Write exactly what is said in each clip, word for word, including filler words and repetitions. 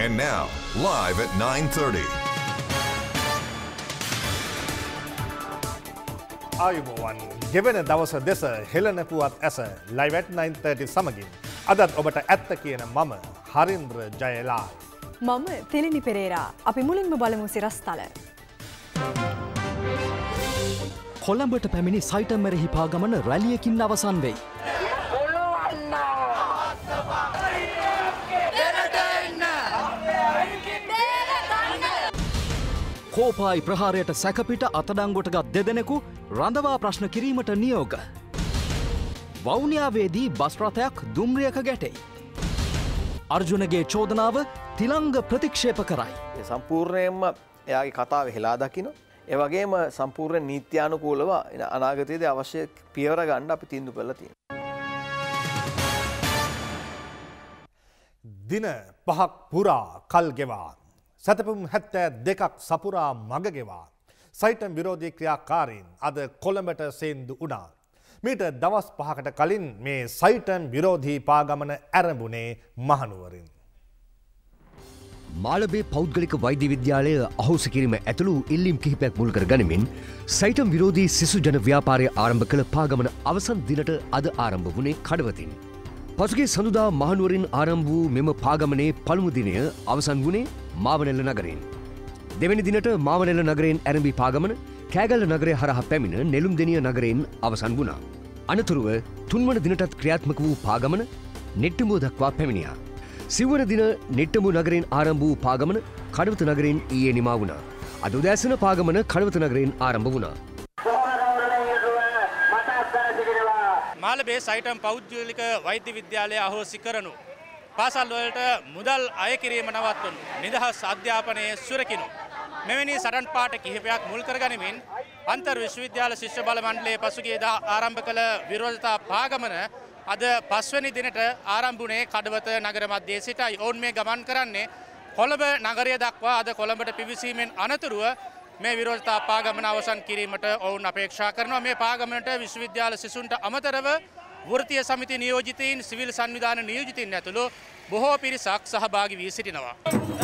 And now, live at nine thirty. ආයුබෝවන් ගෙවෙන දවස දෙස හෙළන පුවත් ඇස live at nine thirty සමගින් අදත් ඔබට ඇත්ත කියන මම හරින්ද්‍ර ජයලා මම තෙලිනි පෙරේරා. අපි මුලින්ම බලමු සිරස්තල. කොළඹට පැමිණි සයිටම් මෙරෙහි පාගමන රැලියකින් අවසන් වෙයි. කෝපායි ප්‍රහාරයට සැකපිට අතඩංගුවට ගත් දෙදෙනෙකු රඳවා ප්‍රශ්න කිරීමට නියෝග. වවුනියාවේදී බස් රථයක් දුම්රියක ගැටෙයි. අර්ජුනගේ චෝදනාව තිලංග ප්‍රතික්ෂේප කරයි. සම්පූර්ණයෙන්ම එයාගේ කතාව හෙලා දකින්න. ඒ වගේම සම්පූර්ණ නීත්‍යානුකූලව අනාගතයේදී අවශ්‍ය පියවර ගන්න අපි තීන්දුව කළා තියෙනවා. දින පහක් පුරා කල් ගෙවා සතපුම් හැත්තෑ දෙකක් සපුරා මග ගෙවා සයිටම් විරෝධී ක්‍රියාකාරීන් අද කොළඹට සේන්දු වුණා. මීට දවස් පහකට කලින් මේ සයිටම් විරෝධී පාගමන ඇරඹුණේ මහනුවරින්. මාලබේ පෞද්ගලික වෛද්‍ය විද්‍යාලය අහෝසි කිරීම ඇතුළු ඉල්ලීම් කිහිපයක් මුල් කර ගනිමින් සයිටම් විරෝධී සිසු ජන ව්‍යාපාරය ආරම්භ කළ පාගමන අවසන් දිනට අද ආරම්භ වුණේ කඩවතින්. පසුගිය සඳුදා මහනුවරින් ආරම්භ වූ මෙම පාගමනේ පළමු දිනය අවසන් වුණේ මාවනෙල්ල නගරයෙන්. දෙවැනි දිනට මාවනෙල්ල නගරයෙන් ඇරඹි පාගමන කෑගල්ල නගරය හරහා පැමිණ නෙළුම් දෙනිය නගරයෙන් අවසන් වුණා. අනතුරුව තුන්වන දිනටත් ක්‍රියාත්මක වූ පාගමන නෙට්ටඹුව දක්වා පැමිණියා. සිව්වන දින නෙට්ටඹුව නගරයෙන් ආරම්භ වූ පාගමන කඩවත නගරයෙන් ඊයේ නිමා වුණා. අද උදෑසන පාගමන කඩවත නගරයෙන් ආරම්භ වුණා. මාලබේ සයිටම් පෞද්ගලික වෛද්‍ය විද්‍යාලය අහෝසි කරනු පාසල් වලට මුදල් අය කිරීම නවත්වනු නිදහස් අධ්‍යාපනයේ සුරකිනු මෙවැනි සටන් පාඨ කිහිපයක් මුල් කරගනිමින් අන්තර් විශ්වවිද්‍යාල ශිෂ්‍ය බල මණ්ඩලයේ පසුගියදා ආරම්භ කළ විරෝධතා පාගමන අද පස්වැනි දිනට ආරම්භ වුණේ කඩවත නගර මැදයේ සිටයි. ඔවුන් මේ ගමන් කරන්නේ කොළඹ නගරය දක්වා. අද කොළඹට පිවිසීමෙන් අනතුරුව මේ විරෝධතා පාගමන අවසන් කිරීමට ඔවුන් අපේක්ෂා කරනවා. මේ පාගමනට විශ්වවිද්‍යාල සිසුන්ට අමතරව වෘත්තීය සමිති නියෝජිතයින් සිවිල් සංවිධාන නියෝජිතයින් ඇතුළු බොහෝ පිරිසක් සහභාගී වී සිටිනවා.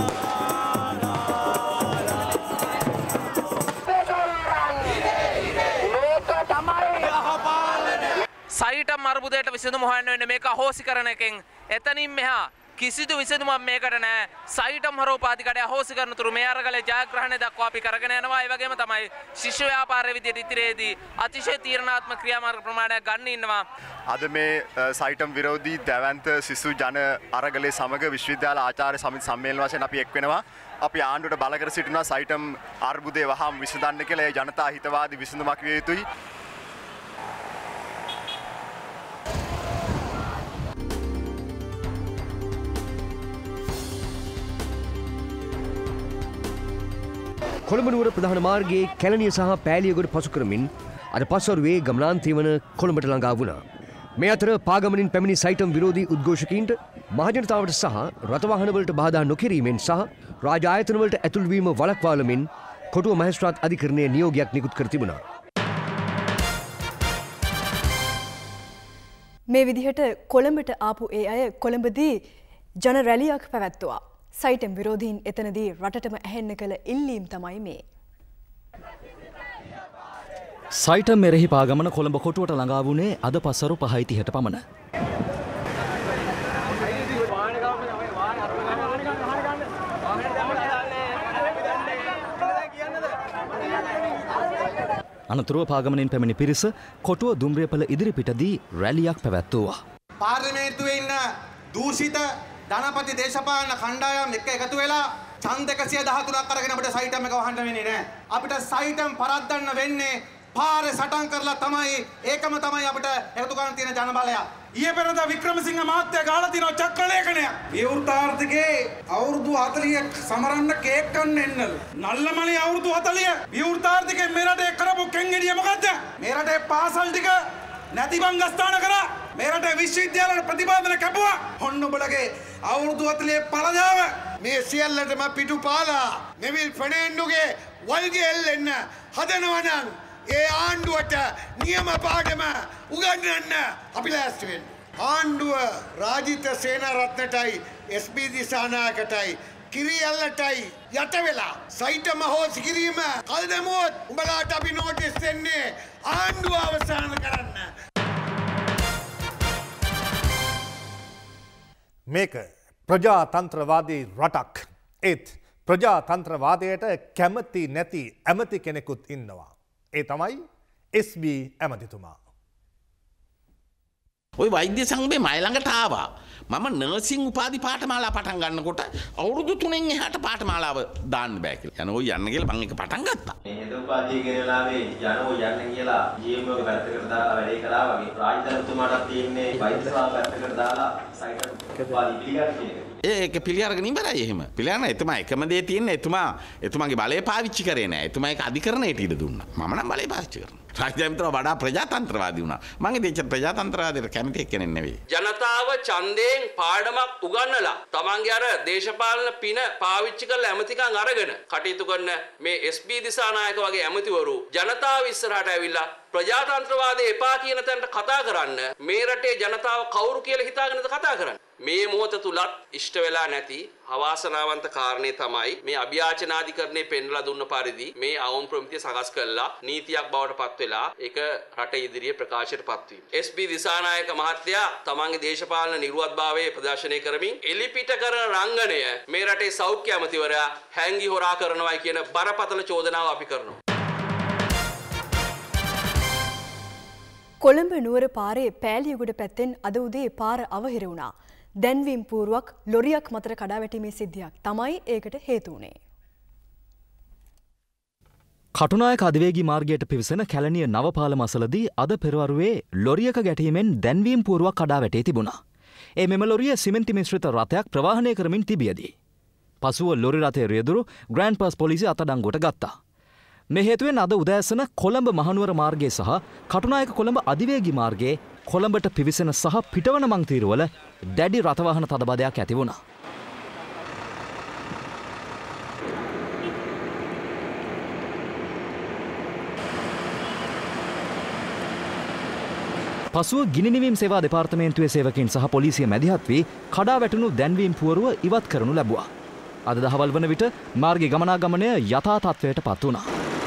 සයිටම් අර්බුදයට විසඳුම හොයන්න වෙන්නේ මේක අහෝසි කරන එකෙන්. එතනින් මෙහා කිසිදු විසඳුමක් මේකට නැහැ. සයිටම් හරෝපාධිකඩේ අහෝසි කරනතුරු මේ අරගලේ ජයග්‍රහණය දක්වා අපි කරගෙන යනවා. ඒ වගේම තමයි ශිෂ්‍ය ව්‍යාපාරයේ විදියට ඉතිරේදී අතිශය තීරණාත්මක ක්‍රියාමාර්ග ප්‍රමාණයක් ගන්න ඉන්නවා. අද මේ සයිටම් විරෝධී දැවැන්ත සිසු ජන අරගලයේ සමග විශ්වවිද්‍යාල ආචාර්ය සමිති සම්මේලන වශයෙන් අපි එක් වෙනවා. අපි ආණ්ඩුවට බල කර සිටිනවා සයිටම් අර්බුදය වහාම විසඳන්න කියලා. ඒ ජනතා හිතවාදී විසඳුමක් විය යුතුයි. කොළඹ නුවර ප්‍රධාන මාර්ගයේ කැලණිය සහ පෑලියගොඩ පසු කරමින් අද පස්වරුවේ ගමනාන්තය වන කොළඹට ළඟා වුණා. මේ අතර පාගමනින් පැමිණි සයිටම් විරෝධී උද්ඝෝෂකයින්ට මහජනතාවට සහ රථවාහනවලට බාධා නොකිරීමෙන් සහ රාජ ආයතනවලට ඇතුල්වීම වළක්වාලමින් කොටුව මහේස්ත්‍රාත් අධිකරණයේ නියෝගයක් නිකුත් කර තිබුණා. මේ විදිහට කොළඹට ආපු ඒ අය කොළඹදී ජන රැලියක් පැවැත්තුවා. සයිටම් විරෝධීන් එතනදී රටටම ඇහෙන්න කළ ඉල්ලීම් තමයි මේ. සයිටම් මෙරෙහි පාගමන කොළඹ කොටුවට ළඟා වුණේ අද පසරු පහයි තිහට පමණ. අනතුරුව පාගමනින් පැමිණි පිරිස කොටුව දුම්රියපල ඉදිරිපිටදී රැලියක් පැවැත්වුවා. පාර්ලිමේන්තුවේ ඉන්න දූෂිත ධනපති දේශපාලන කණ්ඩායම් එක්ක එකතු වෙලා ඡන්ද එකසිය දහතුනක් අරගෙන අපිට සයිටම් එක වහන්න වෙන්නේ නැහැ. අපිට සයිටම් පරද්දන්න වෙන්නේ පාරේ සටන් කරලා තමයි. ඒකම තමයි අපිට එකතු කරන් තියෙන ජනබලය. ඊයේ පෙරදා වික්‍රමසිංහ මහත්තයා ගාලා තියෙන චක්‍රලේඛනය. විවෘත ආර්ථිකේ අවුරුදු හතළිහක් සමරන්න කේක් ගන්න එන්නලු. නල්ලමණි අවුරුදු හතළිහ විවෘත ආර්ථිකේ මේ රටේ කරපු කෙන්ගෙඩිය මොකද්ද? මේ රටේ පාසල් ටික නැති බංගස්ථාන කරා. මේ රටේ විශ්වවිද්‍යාල ප්‍රතිපාදන කැපුවා. හොන්න ඔබලගේ අවුරුදු හතළිහ පළදාව මේ සියල්ලටම පිටු පාලා නෙවිල් ෆෙනෑන්ඩුගේ වල්ගේ එල්ලෙන්න හදනවා නම් ඒ ආණ්ඩුවට නියම පාඩම උගන්වන්න අපි ලෑස්ති වෙන්න. ආණ්ඩුව රාජිත සේනාරත්නටයි එස් බී දිසානායකටයි කිරියල්ලටයි යට වෙලා සයිටම හෝසි කිරීම කල් දැමුවොත් උඹලාට අපි නෝටිස් දෙන්නේ ආණ්ඩුව අවසන් කරන්න. මේක ප්‍රජාතන්ත්‍රවාදී රටක්. ඒත් ප්‍රජාතන්ත්‍රවාදයට කැමති නැති ඇමති කෙනෙකුත් ඉන්නවා. ඒ තමයි එස් බී ඇමතිතුමා. ඔය වෛද්‍ය සංඝේ මයි ළඟට ආවා. මම නර්සිං උපාධි පාඨමාලා පටන් ගන්නකොට අවුරුදු තුනෙන් එහාට පාඨමාලාව දාන්න බෑ කියලා. යන ඔය යන්න කියලා මම එක පටන් ගත්තා. මේ හෙද උපාධිය කියන වෙලාවේ යනෝ යන්න කියලා ජීඑම්ఓ එක පැත්තකට දාලා වැඩේ කළා වගේ රාජධානිතුමාට තියෙන්නේ වෛද්‍ය සභාව පැත්තකට දාලා සයිට උපාධි පිළිගන්න කියන එක. ඒක පිළි අරගෙන ඉවරයි එහෙම. පිළි අරන එතුමා එකම දේ තියෙන්නේ එතුමා එතුමාගේ බලය පාවිච්චි කරේ නෑ. එතුමා ඒක අධිකරණයට ඉඩ දුන්නා. මම නම් බලය පාවිච්චි කරනවා. රාජධානිතුමා වඩා ප්‍රජාතන්ත්‍රවාදී වුණා. මම ඉතින් ප්‍රජාතන්ත්‍රවාදයට කැමති කෙනෙක් නෙවෙයි. ජනතාව ඡන්දයෙන් පාඩමක් උගන්වලා තමන්ගේ අර දේශපාලන පින පාවිච්චි කරලා ඇමතිකම් අරගෙන කටයුතු කරන මේ එස් බී දිසානායක වගේ ඇමතිවරු ජනතාව ඉස්සරහට ඇවිල්ලා ප්‍රජාතන්ත්‍රවාදය එපා කියන තැනට කතා කරන්න මේ රටේ ජනතාව කවුරු කියලා හිතාගෙනද කතා කරන්නේ. මේ මොහොත තුලත් ඉෂ්ට වෙලා නැති අවාසනාවන්ත කාරණේ තමයි මේ අභියාචනාධිකරණය පෙන්වලා දුන්න පරිදි මේ අවම ප්‍රමිතිය සකස් කළා නීතියක් බවට පත් වෙලා ඒක රට ඉදිරියේ ප්‍රකාශයට පත්වීම. එස් බී දිසානායක මහත්තයා තමන්ගේ දේශපාලන නිර්වත්භාවය ප්‍රදර්ශනය කරමින් එලිපිට කරන රංගනය මේ රටේ සෞඛ්‍ය ඇමතිවරයා හැංගි හොරා කරනවායි කියන බරපතල චෝදනාව අපි කරනවා. කොළඹ නුවර පාරේ පෑලියගොඩ පැත්තෙන් අද උදේ පාර අවහිර වුණා. දැන්වීම් පූර්වක් ලොරියක් මතට කඩා වැටීමේ සිද්ධියක් තමයි ඒකට හේතු වුණේ. කටුනායක අධිවේගී මාර්ගයට පිවිසෙන කැලණිය නවපාලම අසලදී අද පෙරවරුවේ ලොරියක ගැටීමෙන් දැන්වීම් පූර්වක් කඩා වැටී තිබුණා. ඒ මෙම ලොරිය සිමෙන්ති මිශ්‍රිත රථයක් ප්‍රවාහනය කරමින් තිබියදී පසුව ලොරි රථය රියදුරු ග්‍රෑන්ඩ් පාස් පොලිසිය අත්අඩංගුවට ගත්තා. මේ හේතුවෙන් අද උදෑසන කොළඹ මහනුවර මාර්ගයේ සහ කටුනායක කොළඹ අධිවේගී මාර්ගයේ කොළඹට පිවිසෙන සහ පිටවන මංතීරුවල දැඩි රථවාහන තදබදයක් ඇති වුණා. පසුව ගිනිනිවීම් සේවා දෙපාර්තමේන්තුවේ සේවකයින් සහ පොලිසිය මැදිහත් වී කඩා වැටුණු දැන්වීම් පුවරුව ඉවත් කරනු ලැබුවා. අද දහවල් වන විට මාර්ගයේ ගමනාගමනය යථා තත්ත්වයට පත් වුණා.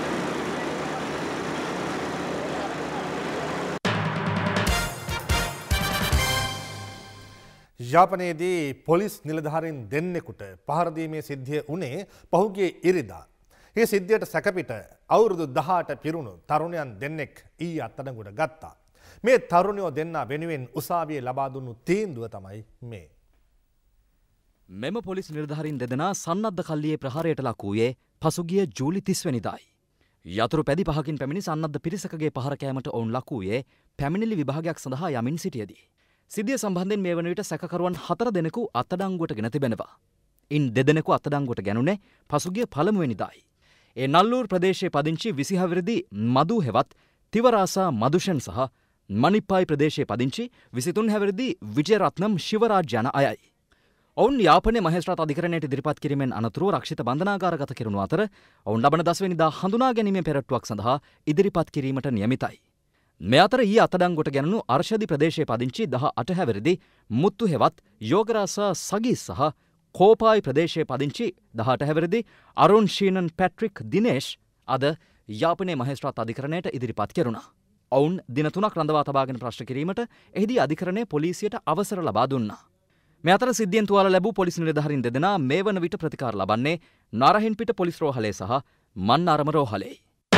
යාපනයේදී පොලිස් නිලධාරීන් දෙන්නෙකුට පහර දීමේ සිද්ධිය වුණේ පහුගිය ඉරිදා. මේ සිද්ධියට සැකපිට අවුරුදු දහඅට පිරුණු තරුණයන් දෙන්නෙක් ඊ අත්අඩංගුවට ගත්තා. මේ තරුණයෝ දෙන්නා වෙනුවෙන් උසාවියේ ලබා දුන්නු තීන්දුව තමයි මේ. මෙම පොලිස් නිලධාරීන් දෙදෙනා සන්නද්ධ කල්ලියේ ප්‍රහාරයට ලක් වූයේ පසුගිය ජූලි තිස් වෙනිදායි. යතුරු පැදි පහකින් පැමිණි සන්නද්ධ පිරිසකගේ පහර කෑමට ඔවුන් ලක් වූයේ පැමිණිලි විභාගයක් සඳහා යමින් සිටියදී. සිද්ධිය සම්බන්ධයෙන් මේ වන විට සැකකරුවන් හතර දෙනෙකු අත්අඩංගුවට ගෙන තිබෙනවා. ඉන් දෙදෙනෙකු අත්අඩංගුවට ගැනුනේ පසුගිය පළමුවෙනිදායි. ඒ නල්ලූර් ප්‍රදේශයේ පදිංචි විසි හතරවෙනි මදු හෙවත් තිවරාසා මදුෂන් සහ මනිප්පායි ප්‍රදේශයේ පදිංචි විසි තුන්වෙනි විජයරත්නම් ශිවරාජ් යන අයයි. ඔවුන් යාපනයේ මහේස්ත්‍රාත් අධිකරණයට ඉදිරිපත් කිරීමෙන් අනතුරුව රක්ෂිත බන්ධනාගාරගත කෙරුණු අතර ඔවුන් ලබන දස වෙනිදා හඳුනා ගැනීමේ පෙරට්ටුවක් සඳහා ඉදිරිපත් කිරීමට නියමිතයි. මේ අතර ඊ අත්අඩංගුවට ගැනුණු අර්ශදි ප්‍රදේශයේ පදිංචි දහ අටවැනි මුත්තු හෙවත් යෝගරාසා සගී සහ කෝපායි ප්‍රදේශයේ පදිංචි දහ අටවැනි අරුන් ශීනන් පැට්‍රික් දිනේෂ් අද යාපනයේ මහේස්ත්‍රාත් අධිකරණයට ඉදිරිපත් කෙරුණා. ඔවුන් දින තුනක් රඳවා තබාගෙන ප්‍රශ්න කිරීමට එහිදී අධිකරණය පොලිසියට අවසර ලබා දුන්නා. මේ අතර සිද්ධියෙන් තුවාල ලැබූ පොලිස් නිලධාරීන් දෙදෙනා මේ වන විට ප්‍රතිකාර ලබන්නේ නාරහින්පිට පොලිස් රෝහලේ සහ මන්නාරම රෝහලේ.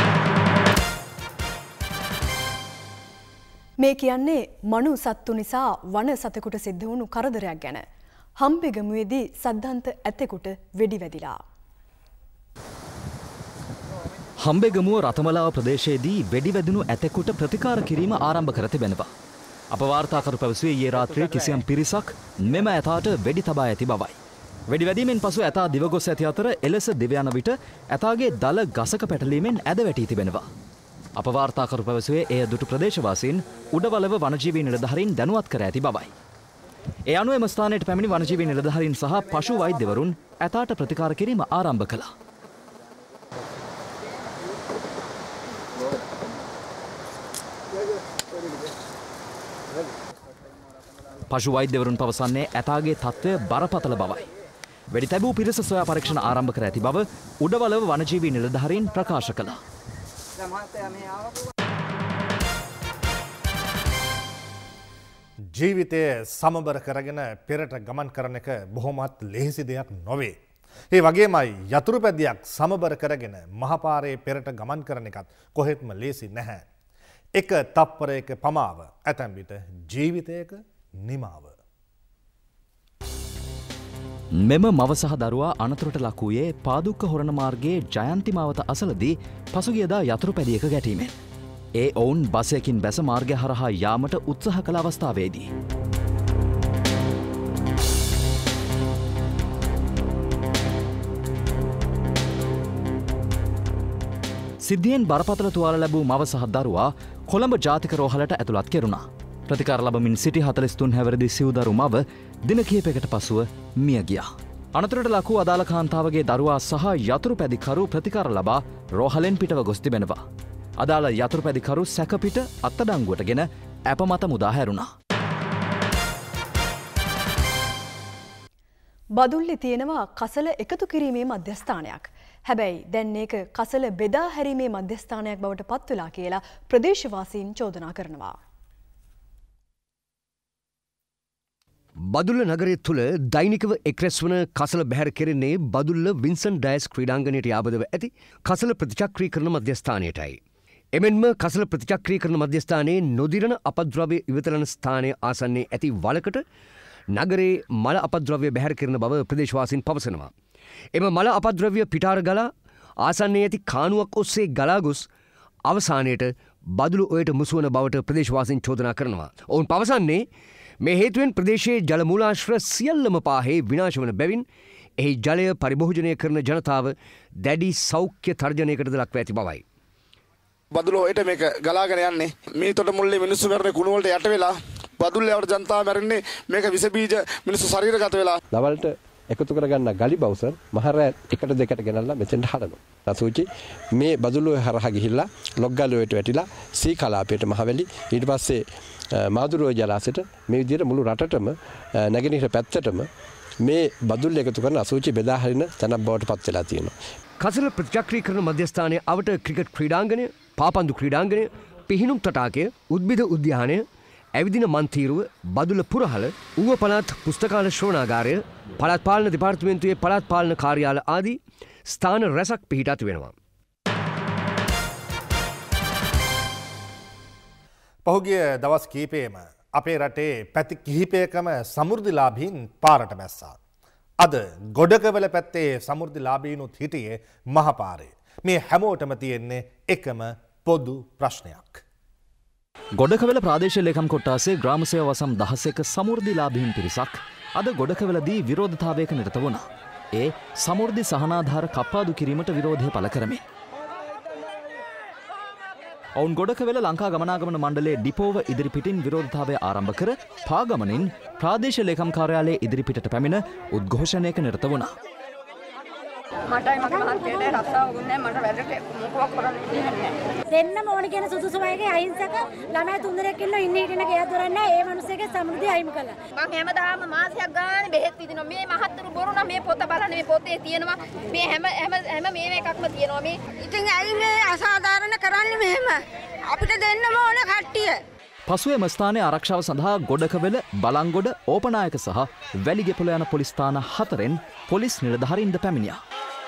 මේ කියන්නේ මනු සත්තු නිසා වන සතෙකුට සිද්ධ වුණු කරදරයක් ගැන. හම්බෙගමුවේදී සද්ධාන්ත ඇතෙකුට වෙඩි වැදිලා. හම්බෙගමුව රතමලාව ප්‍රදේශයේදී වෙඩි වැදුණු ඇතෙකුට ප්‍රතිකාර කිරීම ආරම්භ කර තිබෙනවා. අප වාර්තාකරු පැවසුවේ ඊයේ රාත්‍රියේ කිසියම් පිරිසක් මෙම ඇතාට වෙඩි තබා ඇති බවයි. වෙඩි වැදීමෙන් පසු ඇතා දිවගොස් ඇති අතර එලෙස දිව යන විට ඇතාගේ දල ගසක පැටලීමෙන් ඇද වැටී තිබෙනවා. අප වාර්තාකරු පැවසුවේ එය දුටු ප්‍රදේශවාසීන් උඩවලව වනජීවී නිලධාරීන් දැනුවත් කර ඇති බවයි. ඒ අනුව එම ස්ථානයට පැමිණි වනජීවී නිලධාරීන් සහ පශු වෛද්‍යවරුන් ඇතාට ප්‍රතිකාර කිරීම ආරම්භ කළා. පශු වෛද්‍යවරුන් පවසන්නේ ඇතාගේ තත්ත්වය බරපතල බවයි. වෙඩි තැබූ පිරිස සොයා පරීක්ෂණ ආරම්භ කර ඇති බව උඩවලව වනජීවී නිලධාරීන් ප්‍රකාශ කළා. ජීවිතය සමබර කරගෙන පෙරට ගමන් කරන එක බොහොමත් ලෙහෙසි දෙයක් නොවේ. ඒ වගේමයි යතුරු පැදියක් සමබර කරගෙන මහපාරේ පෙරට ගමන් කරන එකත් කොහෙත්ම ලේසි නැහැ. එක තප්පරයක පමාව ඇතැම් විට ජීවිතයක නිමාව. මෙම මව සහ දරුවා අනතුරට ලක් වූයේ පාදුක්ක හොරණ මාර්ගයේ ජයන්ති මාවත අසලදී පසුගියදා යතුරු පැදියක ගැටීමෙන්. ඒ ඔවුන් බසයකින් බැස මාර්ගය හරහා යාමට උත්සාහ කළ අවස්ථාවේදී. සිද්ධියෙන් බරපතල තුවාල ලැබූ මව සහ දරුවා කොළඹ ජාතික රෝහලට ඇතුළත් කෙරුණා. ප්‍රතිකාර ලබමින් සිටි හතළිස් තුන් හැවිරිදි සිව්දරු මව දින කිහිපයකට පසුව මිය ගියා. අනතුරට ලක් වූ අදාළ කාන්තාවගේ දරුවා සහ යතුරු පැදිකරු ප්‍රතිකාර ලබා රෝහලෙන් පිටව ගොස් තිබෙනවා. අදාළ යතුරු පැදිකරු සැකපිට අත්අඩංගුවටගෙන ඇප මත මුදා හැරුණා. බදුල්ලේ තියෙනවා කසල එකතු කිරීමේ මධ්‍යස්ථානයක්. හැබැයි දැන් මේක කසල බෙදා හැරීමේ මධ්‍යස්ථානයක් බවට පත් වෙලා කියලා ප්‍රදේශවාසීන් චෝදනා කරනවා. බදුල්ල නගරය තුළ දෛනිකව එක්රැස් වන කසල බැහැර කෙරෙන්නේ බදුල්ල වින්සන් ඩයස් ක්‍රීඩාංගණයට යාබදව ඇති කසල ප්‍රතිචක්‍රීකරණ මධ්‍යස්ථානයටයි. එමෙන්ම කසල ප්‍රතිචක්‍රීකරණ මධ්‍යස්ථානයේ නොදිරණ අපද්‍රව්‍ය ඉවතලන ස්ථානය ආසන්නයේ ඇති වලකට නගරේ මල අපද්‍රව්‍ය බැහැර කරන බව ප්‍රදේශවාසීන් පවසනවා. එම මල අපද්‍රව්‍ය පිටාර ගලා ආසන්නයේ ඇති කානුවක් ඔස්සේ ගලා ගොස් අවසානයට බදුළු ඔයට මුසුවන බවට ප්‍රදේශවාසීන් චෝදනා කරනවා. ඔවුන් පවසන්නේ මේ හේතුවෙන් ප්‍රදේශයේ ජල මූලාශ්‍ර සියල්ලම පාහේ විනාශ වන බැවින් එහි ජලය පරිභෝජනය කරන ජනතාව දැඩි සෞඛ්‍ය තර්ජනයකටද ලක්ව ඇති බවයි. බදුළු ඔයට මේක ගලාගෙන යන්නේ මේ තොට මුල්ලේ මිනිස්සු මැරෙන කුණු වලට යට වෙලා බදුල්ලේ ජනතාව මැරෙන්නේ මේක විස බීජ මිනිස්සු ශරීරගත වෙලා. දවල්ට එකතු කරගන්න ගලි බවුසර් මහරෑ එකට දෙකට ගෙනල්ලා මෙතෙන්ට හදනවා. රසූචි මේ බදුල්ලේ හරහා ගිහිල්ලා ලොග්ගලුවට වැටිලා සී කලාපයට මහවැලි ඊට පස්සේ මාදුරුව ජලාශයට මේ විදිහට මුළු රටටම නැගෙනහිර පැත්තටම මේ බදුල්ල එකතු කරන අසූචි බෙදා හරින තැනක් බවට පත් වෙලා තියෙනවා. කසල ප්‍රතිචක්‍රීකරණ මධ්‍යස්ථානයේ අවට ක්‍රිකට් ක්‍රීඩාංගණය, පාපන්දු ක්‍රීඩාංගණය, පිහිනුම් තටාකය, උද්භිද උද්‍යානය, ඇවිදින මන්තීරුව, බදුල්ල පුරහල, ඌව පළාත් පුස්තකාල ශ්‍රවණාගාරය, පළාත් පාලන දෙපාර්තමේන්තුවේ පළාත් පාලන කාර්යාල ආදී ස්ථාන රැසක් පිහිටා තිබෙනවා. පහුගිය දවස් කීපයේම අපේ රටේ පැති කිහිපයකම සමෘද්ධිලාභීන් පාරට බැස්සා. අද ගොඩකවල පැත්තේ සමෘද්ධිලාභීනුත් හිටියේ මහපාරේ. මේ හැමෝටම තියෙන්නේ එකම පොදු ප්‍රශ්නයක්. ගොඩකවල ප්‍රාදේශීය ලේකම් කොට්ටාසේ ග්‍රාම සේවා වසම් දහසක සමෘද්ධිලාභීන් පිරිසක් අද ගොඩකවලදී විරෝධතාවයක නිරත වුණා. ඒ සමෘද්ධි සහනාධාර කප්පාදු කිරීමට විරෝධය පළ කරමින්. ඔවුන් ගොඩකවල ලංකා ගමනාගමන මණ්ඩලයේ ඩිපෝව ඉදිරිපිටින් විරෝධතාවය ආරම්භ කර පාගමනින් ප්‍රාදේශීය ලේකම් කාර්යාලයේ ඉදිරිපිටට පැමිණ උද්ඝෝෂණයක නිරත වුණා. මටයි මගේ මහන්සියට රස්සාව ගුන්නේ මට වැඩට මොකක් කරන්න දෙන්නේ දෙන්නම ඕන කියන සුදුසු වයගේ අහිංසක ළමයි තුන්දෙනෙක් ඉන්න ඉන්න හිටින ගෙයක් දොරන්නේ ඒ මිනිස්සෙගේ සමෘද්ධිය අයිමි කළා. මම හැමදාම මාසයක් ගානේ බෙහෙත් විදිනවා. මේ මහත්තුරු බොරු නම් මේ පොත බලන්න මේ පොතේ තියෙනවා. මේ හැම හැම හැම මේව එකක්ම තියෙනවා. මේ ඉතින් ඇයි මේ අසාධාරණ කරන්නේ මෙහෙම? අපිට දෙන්නම ඕන කට්ටිය. පසුව එම ස්ථානයේ ආරක්ෂාව සඳහා ගොඩකවල, බලංගොඩ, ඕපනායක සහ වැලිගෙපොළ යන පොලිස් ස්ථාන හතරෙන් පොලිස් නිලධාරීන්ද පැමිණියා.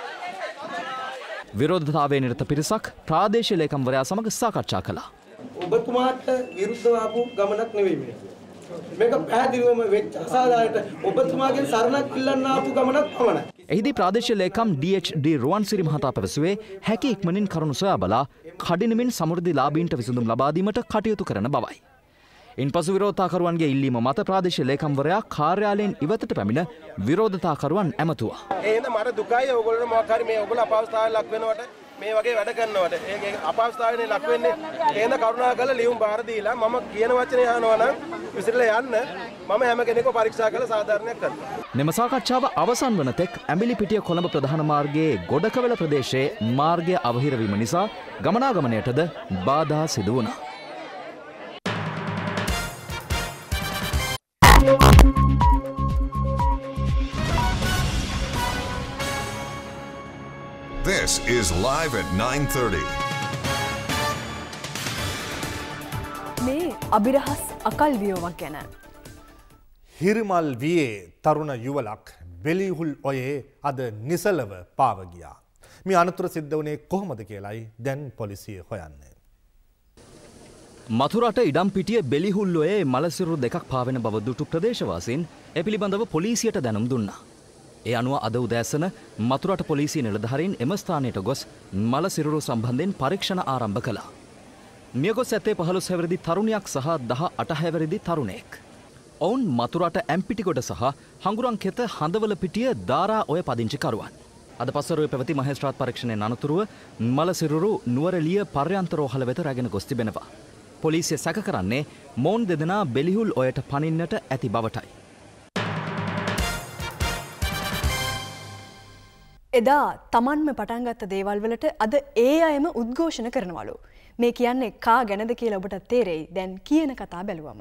විරෝධතාවයේ නිරත පිරිසක් ප්‍රාදේශීය ලේකම්වරයා සමග සාකච්ඡා කළා. ඔබතුමාට විරුද්ධව ආපු ගමනක් නෙවෙයි මේක. මේක පැහැදිලිවම වෙච්ච අසාධාරණට ඔබතුමාගෙන් සරණක් ඉල්ලන්න ආපු ගමනක් පමණයි. එහිදී ප්‍රාදේශීය ලේකම් ඩී.එච්.ඩී. රුවන්සිරි මහතා පැවසුවේ හැකි ඉක්මනින් කරුණු සොයා බලා කඩිනමින් සමෘද්ධිලාභීන්ට විසඳුම් ලබා දීමට කටයුතු කරන බවයි. ඉන්පසු විරෝධතාකරුවන්ගේ ඉල්ලීම මත ප්‍රාදේශීය ලේකම්වරයා කාර්යාලයෙන් ඉවතට පැමිණ විරෝධතාකරුවන් ඇමතුවා. එහෙනම් මට දුකයි ඔයගොල්ලෝ මොකක් හරි මේ ඔයගොල්ලෝ අපහසුතාවයට ලක් වෙනවට මේ වගේ වැඩ කරනවට ඒ අපහසුතාවයනේ ලක් වෙන්නේ. එහෙනම් කරුණාකරලා ලියුම් බාර දීලා මම කියන වචනේ අහනවා නම් විසිරලා යන්න මම හැම කෙනෙක්ව පරීක්ෂා කරලා සාධාරණයක් කරනවා. මෙම සාකච්ඡාව අවසන් වන තෙක් ඇඹිලිපිටිය කොළඹ ප්‍රධාන මාර්ගයේ ගොඩකවල ප්‍රදේශයේ මාර්ගය අවහිර වීම නිසා ගමනාගමනයටද බාධා සිදු වුණා. This is Live at nine thirty. මේ අභිරහස් අකල් වියෝවක් ගැන. හිරිමල් වියේ තරුණ යුවලක් බෙලිහුල් ඔයේ අද නිසලව පාව ගියා. මේ අනතුර සිද්ධ වුණේ කොහොමද කියලායි දැන් පොලිසිය හොයන්නේ. මතුරට ඉඩම්පිටිය බෙලිහුල්ලොයේ මලසිරු දෙකක් පාවෙන බව දුටු ප්‍රදේශවාසීන් ඒ පිළිබඳව පොලිසියට දැනුම් දුන්නා. ඒ අනුව අද උදෑසන මතුරට පොලිසිය නිලධාරීන් එම ස්ථානයට ගොස් මලසිරුරු සම්බන්ධයෙන් පරීක්ෂණ ආරම්භ කළා. මියගොස් ඇත්තේ පහළොස් හැවිරිදි තරුණයක් සහ දහ අට හැවිරිදි තරුණයෙක්. ඔවුන් මතුරට ඇම්පිටිගොඩ සහ හංගුරන්කෙත හඳවල පිටිය දාරා ඔය පදිංචිකරුවන්. අද පස්වරුවේ පැවති මහේස්ත්‍රාත් පරීක්ෂණයෙන් අනතුරුව මලසිරුරු නුවරඑළිය පර්යාන්ත රෝහල වෙත රැගෙන ගොස් තිබෙනවා. පොලිසිය සැක කරන්නේ මොවුන් දෙදෙනා බෙලිහුල් ඔයට පනින්නට ඇති බවටයි. එදා තමන්ම පටන්ගත්ත දේවල් වලට අද ඒ අයම උද්ඝෝෂණ කරනවලු. මේ කියන්නේ කා ගැනද කියලා ඔබට තේරෙයි. දැන් කියන කතා බැලුවම.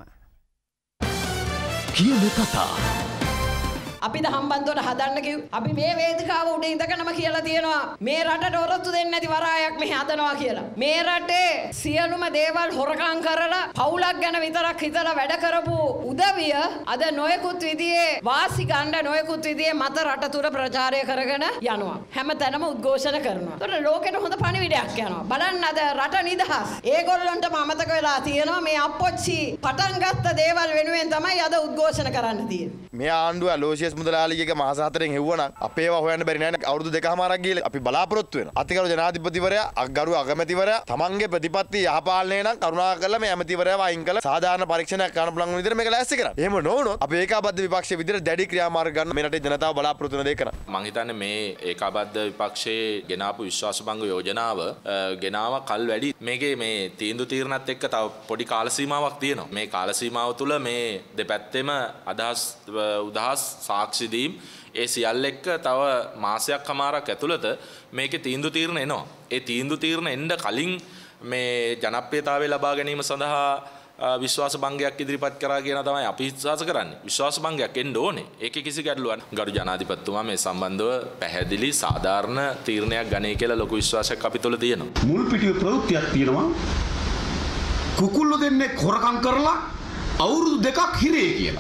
කියන කතා අපි ද හම්බන්තොට හදන්න කිව්. අපි මේ වේදිකාව උඩ ඉඳගෙනම කියලා තියෙනවා මේ රටට ඔරොත්තු දෙන්නේ නැති වරායක් මෙහි හදනවා කියලා. මේ රටේ සියලුම දේවල් හොරකම් කරලා පවුලක් ගැන විතරක් හිතලා වැඩ කරපු උදවිය අද නොයෙකුත් විදිහේ වාසි ගන්න නොයෙකුත් විදිහේ මත රට තුර ප්‍රචාරය කරගෙන යනවා. හැම තැනම උද්ඝෝෂණ කරනවා. ඒතකොට ලෝකෙට හොඳ පණිවිඩයක් යනවා. බලන්න අද රට නිදහස්. ඒගොල්ලන්ටම අමතක වෙලා තියෙනවා මේ අප්පොච්චි පටන් ගත්ත දේවල් වෙනුවෙන් තමයි අද උද්ඝෝෂණ කරන්න තියෙන්නේ. මේ ආණ්ඩුව ලෝෂියස් මුදලාලිගේ මාස හතරෙන් හෙව්වනම් අපේව හොයන්න බැරි නෑනේ. අවුරුදු දෙකමාරක් ගිහලා අපි බලාපොරොත්තු වෙනවා. අතිගරු ජනාධිපතිවරයා අගරු අගමැතිවරයා තමන්ගේ ප්‍රතිපත්ති යහපාලනය නම් කරුණාකරලා මේ ඇමතිවරයාව අයින් කළා සාධාරණ පරීක්ෂණයක් කරන්න පුළුවන් විදිහට මේක ලෑස්ති කරන්න. එහෙම නොවුනොත් අපි ඒකාබද්ධ විපක්ෂයේ විදිහට දැඩි ක්‍රියාමාර්ග ගන්න මේ රටේ ජනතාව බලාපොරොත්තු වෙන දේ කරන්න. මම හිතන්නේ මේ ඒකාබද්ධ විපක්ෂයේ ගෙනාපු විශ්වාසභංග යෝජනාව ගෙනාව කල් වැඩි. මේකේ මේ තීන්දුව තීරණත් එක්ක තව පොඩි කාල සීමාවක් තියෙනවා. මේ කාල සීමාව තුළ මේ දෙපැත්තෙම අදහස් උදහස් සාක්ෂි දීම් ඒ සියල්ල එක්ක තව මාසයක් හමාරක් ඇතුළත මේකේ තීන්දුව තීරණ එනවා. ඒ තීන්දුව තීරණ එන්න කලින් මේ ජනප්‍රියතාවය ලබා ගැනීම සඳහා විශ්වාස භංගයක් ඉදිරිපත් කරා කියන තමයි අපි විශ්වාස කරන්නේ. විශ්වාස භංගයක් එන්න ඕනේ. ඒකේ කිසි ගැටලුවක් නැහැ. ගරු ජනාධිපතිතුමා මේ සම්බන්ධව පැහැදිලි සාධාරණ තීරණයක් ගන්නේ කියලා ලොකු විශ්වාසයක් අපි තුළ තියෙනවා. මුල් පිටියේ ප්‍රවෘත්තියක් තියෙනවා. කුකුල්ලෝ දෙන්නේ හොරකම් කරලා අවුරුදු දෙකක් හිරේ කියලා.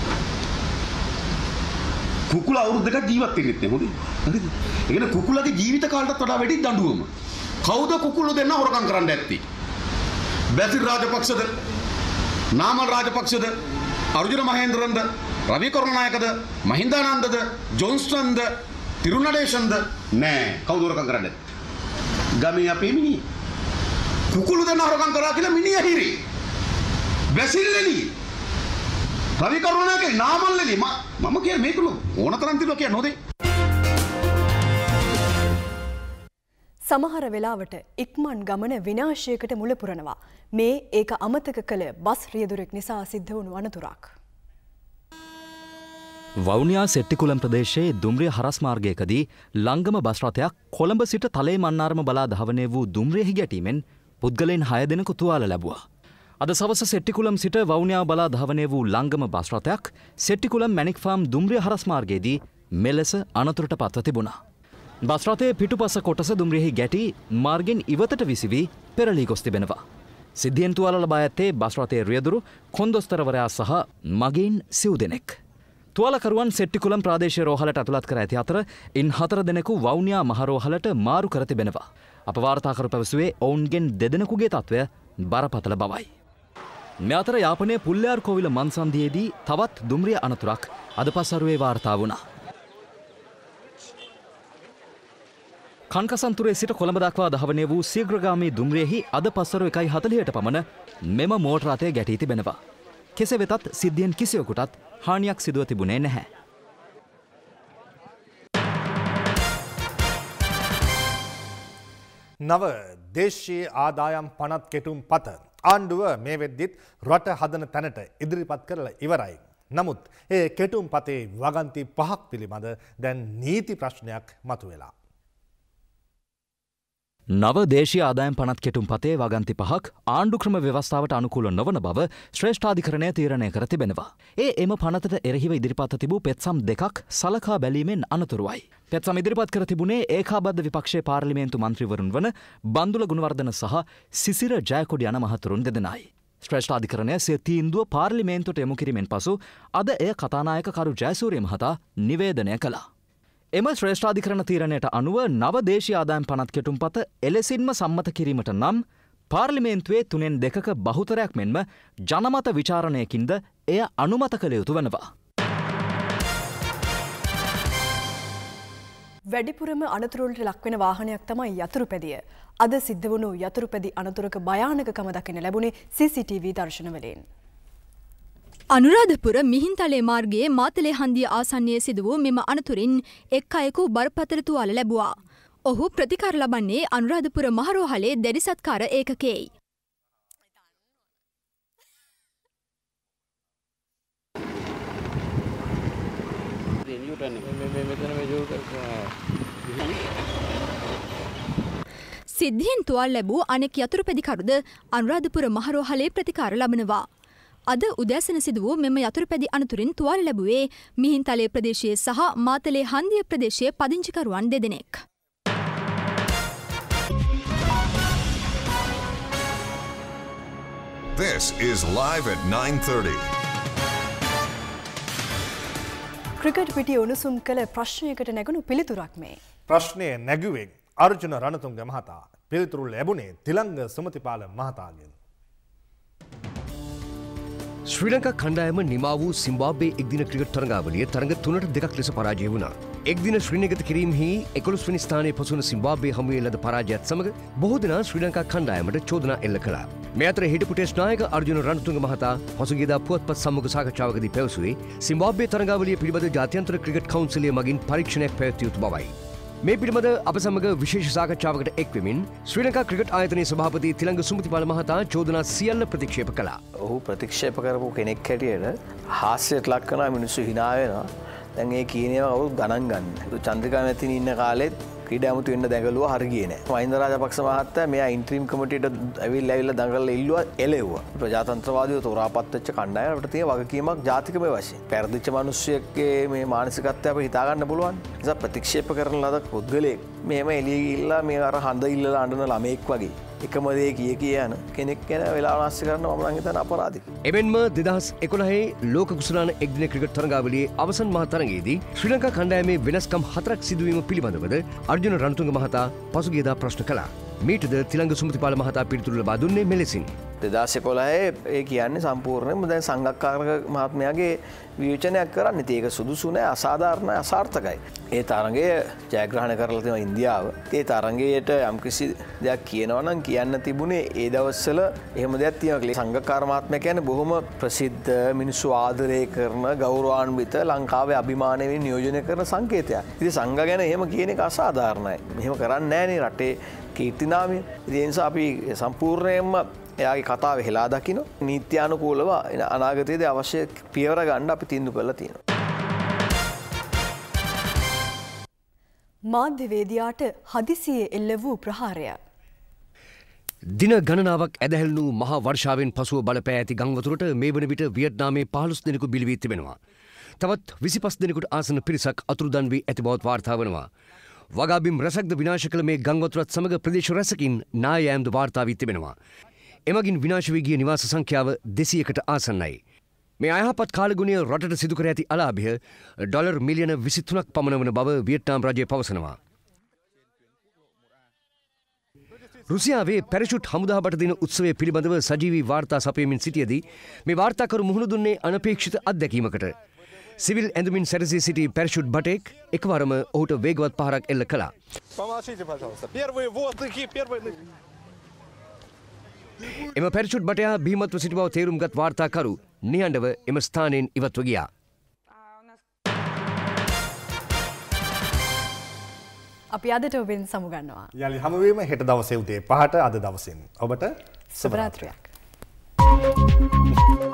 කුකුල අවුරුදු දෙකක් ජීවත් වෙන්නේ නැහැ හොඳේ. හරිද? ඒ කියන්නේ කුකුලගේ ජීවිත කාලයටත් වඩා වැඩි දඬුවම. කවුද කුකුල්ලෝ දෙන්න හොරකම් කරන්න ඇත්තේ? බැසිල් රාජපක්ෂද? නාමල් රාජපක්ෂද? අර්ජුන මහේන්ද්‍රන්ද? රවි කරුණානායකද? මහින්දානන්දද? ජොන්ස්ටන්ද? තිරුනඩේෂන්ද? නෑ. කවුද හොරකම් කරන්නේ? ගමේ අපේ මිනිහ. කුකුල්ලෝ දෙන්න හොරකම් කරා කියලා මිනිහ හිරේ. බැසිල් එළි. රවි කරුණානායක නාමල් එළි. මම කියන්නේ මේක ඕන තරම් තිබුණා කියන්නේ නොදේ. සමහර වෙලාවට ඉක්මන් ගමන විනාශයකට මුල පුරනවා. මේ ඒක අමතක කළ බස් රියදුරෙක් නිසා සිද්ධ වුණු අනතුරක්. වවුනියා සෙට්ටිකුලම් ප්‍රදේශයේ දුම්රිය හරස් මාර්ගයකදී ලංගම බස් රථයක් කොළඹ සිට තලේ මන්නාරම බලා ධාවනය වූ දුම්රියෙහි ගැටීමෙන් පුද්ගලයන් හය දෙනෙකු තුවාල ලැබුවා. අද සවස සෙට්ටිකුලම් සිට වවුනියා බලා ධාවනය වූ ලංගම බස් රථයක් සෙට්ටිකුලම් මැණික් ෆාම් දුම්රිය හරස් මාර්ගයේදී මෙලෙස අනතුරට පත්ව තිබුණා. බස් රථයේ පිටුපස කොටස දුම්රියෙහි ගැටි මාර්ගෙන් ඉවතට විසිවී පෙරළී ගොස් තිබෙනවා. සිද්ධියෙන් තුවාල ලබා ඇත්තේ බස් රථයේ රියදුරු කොන්දොස්තරවරයා සහ මගීන් සිව් දෙනෙක්. තුවාලකරුවන් සෙට්ටිකුලම් ප්‍රාදේශීය රෝහලට ඇතුළත් කර ඇති අතර ඉන් හතර දෙනෙකු වවුනියා මහ රෝහලට මාරු කර තිබෙනවා. අප වාර්තාකරු පැවසුවේ ඔවුන්ගෙන් දෙදෙනෙකුගේ තත්ත්වය බරපතල බවයි. මේ අතර යාපනයේ පුල්ලයාර් කෝවිල මන්සන්දියේදී තවත් දුම්රිය අනතුරක් අද පස්වරුවේ වාර්තා වුණා. කන්කසන්තුරේ සිට කොළඹ දක්වා ධාවනය වූ ශීඝ්‍රගාමී දුම්රියෙහි අද පස්වරු එකයි හතළිහට පමණ මෙම මෝටර රථය ගැටී තිබෙනවා. කෙසේ වෙතත් සිද්ධියෙන් කිසිවෙකුටත් හානියක් සිදුව තිබුණේ නැහැ. නව දේශීය ආදායම් පනත් කෙටුම් පත ආණ්ඩුව මේ වෙද්දිත් රට හදන තැනට ඉදිරිපත් කරලා ඉවරයි. නමුත් ඒ කෙටුම් පතේ වගන්ති පහක් පිළිබඳ දැන් නීති ප්‍රශ්නයක් මතුවෙලා. නව දේශීය ආදායම් පනත් කෙටුම් පතේ වගන්ති පහක් ආණ්ඩුක්‍රම ව්‍යවස්ථාවට අනුකූල නොවන බව ශ්‍රේෂ්ඨාධිකරණය තීරණය කර තිබෙනවා. ඒ එම පනතට එරෙහිව ඉදිරිපත් තිබූ පෙත්සම් දෙකක් සලකා බැලීමෙන් අනතුරුවයි. පෙත්සම් ඉදිරිපත් කර තිබුණේ ඒකාබද්ධ විපක්ෂයේ පාර්ලිමේන්තු මන්ත්‍රීවරුන් වන බන්දුල ගුණවර්ධන සහ සිසිර ජයකොඩි යන මහතුරුන් දෙදෙනයි. ශ්‍රේෂ්ඨාධිකරණය සිය තීන්දුව පාර්ලිමේන්තුවට යොමු කිරීමෙන් පසු අද එය කතානායක කරු ජයසූරිය මහතා නිවේදනය කළා. එම ශ්‍රේෂ්ඨාධිකරණ තීරණයට අනුව නව දේශීය ආදායම් පනත් කෙටුම්පත එලෙසින්ම සම්මත කිරීමට නම් පාර්ලිමේන්තුවේ තුනෙන් දෙකක බහුතරයක් මෙන්ම ජනමත විචාරණයකින්ද එය අනුමත කළ යුතු වනවා. වැඩිපුරම අනතුරුවලට ලක්වෙන වාහනයක් තමයි යතුරුපැදිය. අද සිද්ධ වුණු යතුරුපැදි අනතුරක භයානකකම දකින්න ලැබුණේ සී සී ටී වී දර්ශනවලින්. අනුරාධපුර මිහින්තලේ මාර්ගයේ මාතලේ හන්දිය ආසන්නයේ සිදු වූ මෙම අනතුරින් එක් අයෙකු බරපතල තුවාල ලැබුවා. ඔහු ප්‍රතිකාර ලබන්නේ අනුරාධපුර මහරෝහලේ දැඩි සත්කාර ඒකකයේයි. සිද්ධියෙන් තුවාල ලැබූ අනෙක් යතුරුපැදිකරුද අනුරාධපුර මහරෝහලේ ප්‍රතිකාර ලබනවා. අද උදෑසන සිදු වූ මෙම යතුරුපැදි අනතුරින් තුවාල ලැබුවේ මිහින්තලේ ප්‍රදේශයේ සහ මාතලේ හන්දිය ප්‍රදේශයේ පදිංචිකරුවන් දෙදෙනෙක්. This is live at nine thirty. Cricket පිටිය උණුසුම් කළ ප්‍රශ්නයකට නැගුණු පිළිතුරක් මේ. ප්‍රශ්නය නැගුවේ අර්ජුන රණතුංග මහතා. පිළිතුරු ලැබුණේ තිලංග සුමතිපාල මහතාගෙන්. ශ්‍රී ලංකා කණ්ඩායම නිමා වූ සිම්බාබ්වේ එක්දින ක්‍රිකට් තරඟාවලිය තරඟ තුනට දෙකක් ලෙස පරාජය වුණා. එක්දින ශ්‍රීනිගත කිරීමෙහි එකොළොස් වෙනි ස්ථානයේ පසුවන සිම්බාබ්වේ හමුවේ ලද පරාජයත් සමග බොහෝ දෙනා ශ්‍රී ලංකා කණ්ඩායමට චෝදනා එල්ල කළා. මේ අතර හිටපු ටෙස්ට් නායක අර්ජුන රණතුංග මහතා පසුගියදා පුවත්පත් සම්මුඛ සාකච්ඡාවකදී පැවසුවේ සිම්බාබ්වේ තරඟාවලිය පිළිබඳ ජාත්‍යන්තර ක්‍රිකට් කවුන්සිලය මගින් පරීක්ෂණයක් පැවැත්විය යුතු බවයි. මේ පිළිබඳ අප සමග විශේෂ සාකච්ඡාවකට එක්වෙමින් ශ්‍රී ලංකා ක්‍රිකට් ආයතනයේ සභාපති තිලංග සුමතිපාල මහතා චෝදනා සියල්ල ප්‍රතික්ෂේප කළා. ඔහු ප්‍රතික්ෂේප කරපු කෙනෙක් හැටියට හාස්‍යයට ලක් කරනවා, මිනිස්සු hina වෙනවා. දැන් ඒ කියන ඒවා කවුරුත් ගණන් ගන්න. චන්ද්‍රිකා මැතිනි ඉන්න කාලෙත් ක්‍රීඩා ඇමති වෙන්න දැඟලුවා, හරි ගියේ නැහැ. මහින්ද රාජපක්ෂ මහත්තයා මෙයා ඉන්ට්‍රීම් කමිටියට ඇවිල්ලා ඇවිල්ලා දඟලලා ඉල්ලුවා, එළෙව්වා. ප්‍රජාතන්ත්‍රවාදීව තෝරාපත් වෙච්ච කණ්ඩායම අපිට තියෙන වගකීමක් ජාතිකමය වශයෙන්. පෙරදිච්ච මිනිස්සෙක්ගේ මේ මානසිකත්වය අපිට හිතා ගන්න පුළුවන්. ඒ නිසා ප්‍රතික්ෂේප කරන ලද පුද්ගලයෙක් මෙහෙම එළිය ගිහිල්ලා මේ අර හඳ ඉල්ලලා අඬන ළමෙක් වගේ එකම දේ කිය කිය යන කෙනෙක් ගැන වෙලාව නැස්ති කරන මම නම් හිතන අපරාධික. එමෙන්ම දෙදහස් එකොළහේ ලෝක කුසලාන එක්දින ක්‍රිකට් තරඟාවලියේ අවසන් මහ තරඟයේදී ශ්‍රී ලංකා කණ්ඩායමේ වෙනස්කම් හතරක් සිදුවීම පිළිබඳවද අර්ජුන රණතුංග මහතා පසුගියදා ප්‍රශ්න කළා. මීටද තිලංග සුමතිපාල මහතා පිළිතුරු ලබා දුන්නේ මෙලෙසින්. දෙදහස් එකොළහේ ඒ කියන්නේ සම්පූර්ණයෙන්ම දැන් සංඝක්කාරක මහත්මයාගේ විවේචනයක් කරන්නේ. ඒක සුදුසු නෑ, අසාධාරණයි, අසාර්ථකයි. ඒ තරඟය ජයග්‍රහණය කරලා තියෙනවා ඉන්දියාව. ඒ තරඟයට යම්කිසි දෙයක් කියනවා නම් කියන්න තිබුණේ ඒ දවස්වල එහෙම දෙයක් තියෙනවා. සංඝක්කාර මහත්මයා කියන්නේ බොහොම ප්‍රසිද්ධ, මිනිස්සු ආදරය කරන, ගෞරවාන්විත, ලංකාවේ අභිමානයෙන් නියෝජනය කරන සංකේතයක්. ඉතින් සංඝ ගැන එහෙම කියන එක අසාධාරණයි. මෙහෙම කරන්නේ නෑනේ රටේ කීර්තිනාමය. ඒ නිසා අපි සම්පූර්ණයෙන්ම එයාගේ කතාව හෙලා දකින්න නීත්‍යානුකූලව අනාගතයේදී අවශ්‍ය පියවර ගන්න අපි තීන්දුව කරලා තියෙනවා. මාධ්‍යවේදියාට හදිසියේ එල්ල වූ ප්‍රහාරය. දින ගණනාවක් ඇදහැල්ලු මහා වර්ෂාවෙන් පසුව බලපෑ ඇති ගංවතුරට මේ වන විට වියට්නාමේ පහළොස් දෙනෙකු බිලි වී තිබෙනවා. තවත් විසිපස් දෙනෙකුට ආසන පිරිසක් අතුරුදන් වී ඇති බවත් වාර්තා වනවා. වගාබිම් රැසක්ද විනාශ කළ මේ ගංවතුරත් සමග ප්‍රදේශ රැසකින් නායෑම්ද වාර්තා වී තිබෙනවා. එමගින් විනාශ වී ගිය නිවාස සංඛ්‍යාව දෙසීයකට ආසන්නයි. මේ අයහපත් කාලගුණය රටට සිදු කර ඇති අලාභය ඩොලර් මිලියන විසිතුනක් පමණ වන බව වියට්නාම් රජය පවසනවා. රුසියාවේ පැරෂුට් හමුදා බට දින උත්සවය පිළිබඳව සජීවී වාර්තා සපයමින් සිටියදී මේ වාර්තාකරු මුහුණ දුන්නේ අනපේක්ෂිත අත්දැකීමකට. සිවිල් ඇඳුමින් සැරසී සිටි පැරෂුට් බටෙක් එකවරම ඔහුට වේගවත් පහරක් එල්ල කළා. එම පැරෂුට් බටයා බීමත්ව සිටි බව තේරුම්ගත් වාර්තාකරු නිහඬව එම ස්ථානයෙන් ඉවත්ව ගියා. අපි අදට ඔබෙන් සමුගන්නවා. යලි හමුවීම හෙට දවසේ උදේ පහට අද දවසින්. ඔබට සුබ රාත්‍රියක්.